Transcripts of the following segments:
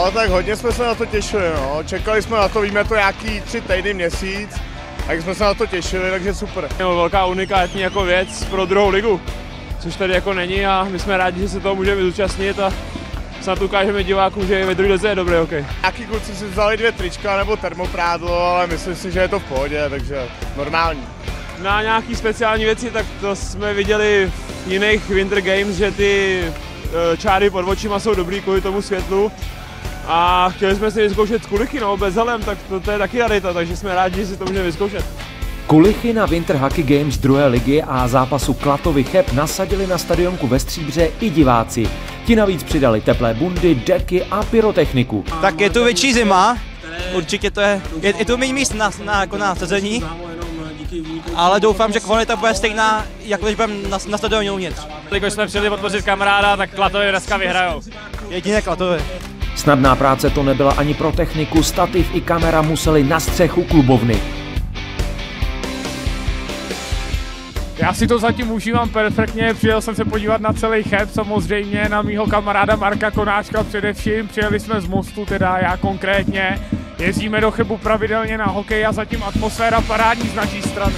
No, tak hodně jsme se na to těšili, no. Čekali jsme na to, víme to nějaký 3 týdny, měsíc, tak jsme se na to těšili, takže super. No, velká unikátní jako věc pro druhou ligu, což tady jako není a my jsme rádi, že se toho můžeme zúčastnit a snad ukážeme divákům, že ve druhé lize je dobrý hokej. Nějaký kluci si vzali 2 trička nebo termoprádlo, ale myslím si, že je to v pohodě, takže normální. Na nějaký speciální věci, tak to jsme viděli v jiných Winter Games, že ty čáry pod očima jsou dobrý kvůli tomu světlu. A chtěli jsme si vyzkoušet kulichy, no, bez helem, tak to je taky rarita, takže jsme rádi, že si to můžeme vyzkoušet. Kulichy na Winter Hockey Games 2. ligy a zápasu Klatovy Cheb nasadili na stadionku ve Stříbře i diváci. Ti navíc přidali teplé bundy, deky a pyrotechniku. Tak je tu větší zima, určitě to je tu méně míst na sezení, ale doufám, že kvalita bude stejná, jako když budeme na stadionu uvnitř. Když jsme přijeli podpořit kamaráda, tak Klatovy dneska vyhrajou. Jediné Klatovy. Snadná práce to nebyla ani pro techniku, stativ i kamera museli na střechu klubovny. Já si to zatím užívám perfektně, přijel jsem se podívat na celý Cheb, samozřejmě na mýho kamaráda Marka Konáčka především, přijeli jsme z Mostu, teda já konkrétně, jezdíme do Chebu pravidelně na hokej a zatím atmosféra parádní z naší strany.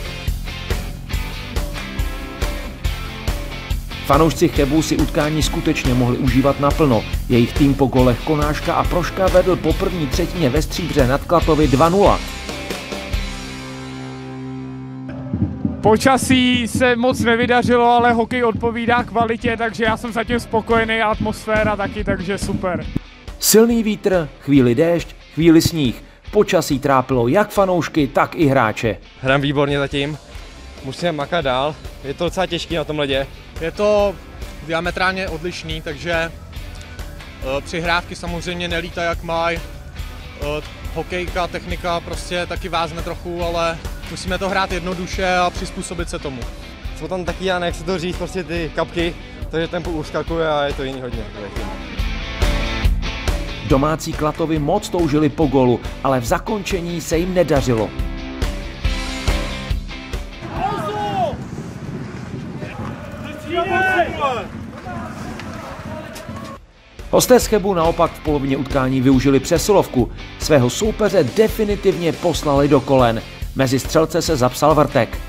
Fanoušci Chebu si utkání skutečně mohli užívat naplno. Jejich tým po golech Konáška a Proška vedl po první třetině ve Stříbře nad Klatovy 2-0. Počasí se moc nevydařilo, ale hokej odpovídá kvalitě, takže já jsem zatím spokojený a atmosféra taky, takže super. Silný vítr, chvíli déšť, chvíli sníh. Počasí trápilo jak fanoušky, tak i hráče. Hrám výborně zatím, musíme makat dál, je to docela těžký na tom ledě. Je to diametrálně odlišný, takže přihrávky samozřejmě nelítají jak mají. Hokejka, technika prostě taky vázne trochu, ale musíme to hrát jednoduše a přizpůsobit se tomu. Jsou tam taky, já nechci to říct, prostě ty kapky, takže tempo uskakuje a je to jiný hodně. Domácí Klatovy moc toužili po golu, ale v zakončení se jim nedařilo. Hosté z Chebu naopak v polovině utkání využili přesilovku. Svého soupeře definitivně poslali do kolen. Mezi střelce se zapsal Vrtek.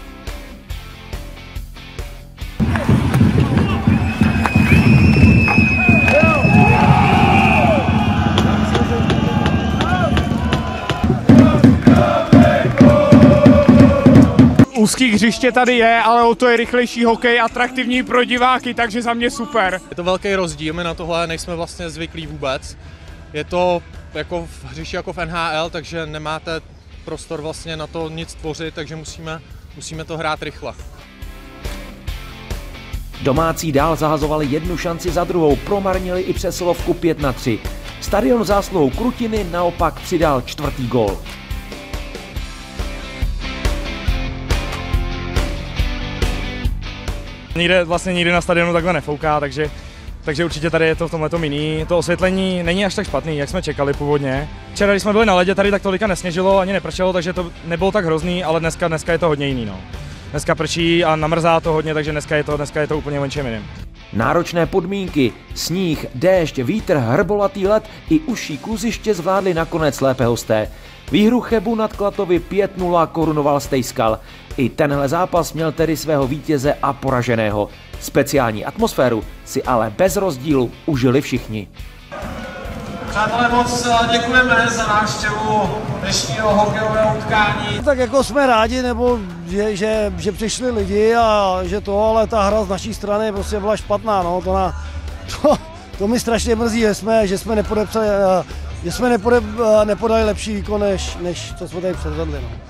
Úzký hřiště tady je, ale o to je rychlejší hokej, atraktivní pro diváky, takže za mě super. Je to velký rozdíl, my na tohle nejsme vlastně zvyklí vůbec. Je to jako v hřišti jako v NHL, takže nemáte prostor vlastně na to nic tvořit, takže musíme to hrát rychle. Domácí dál zahazovali jednu šanci za druhou, promarnili i přesilovku 5-3. Stadion zásluhou Krutiny naopak přidal 4. gól. Nikdy na stadionu takhle nefouká, takže určitě tady je to v tomhletom jiný. To osvětlení není až tak špatný, jak jsme čekali původně. Včera, když jsme byli na ledě, tady tak tolika nesněžilo, ani nepršelo, takže to nebylo tak hrozný, ale dneska je to hodně jiný. No. Dneska prší a namrzá to hodně, takže dneska je to úplně o něčem jiném. Náročné podmínky, sníh, déšť, vítr, hrbolatý led i užší kluziště zvládli nakonec lépe hosté. Výhru Chebu nad Klatovy 5-0 korunoval Stejskal. I tenhle zápas měl tedy svého vítěze a poraženého. Speciální atmosféru si ale bez rozdílu užili všichni. Přátelé, moc děkujeme za návštěvu dnešního hokejového utkání. Tak jako jsme rádi, nebo že přišli lidi a že to, ale ta hra z naší strany prostě byla špatná. No. To mi strašně mrzí, že jsme nepodali lepší výkon, než co jsme tady předvedli. No.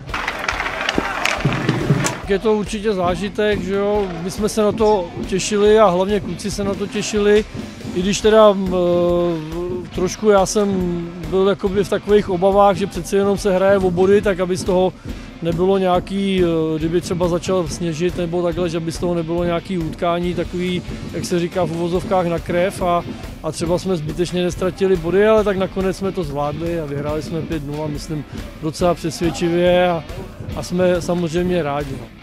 Je to určitě zážitek, že jo, my jsme se na to těšili a hlavně kluci se na to těšili, i když teda trošku já jsem byl jakoby v takových obavách, že přeci jenom se hraje o body, tak aby z toho nebylo nějaký, kdyby třeba začal sněžit nebo takhle, že by z toho nebylo nějaký utkání takový, jak se říká v uvozovkách na krev a třeba jsme zbytečně nestratili body, ale tak nakonec jsme to zvládli a vyhráli jsme 5-0, myslím docela přesvědčivě a jsme samozřejmě rádi. No.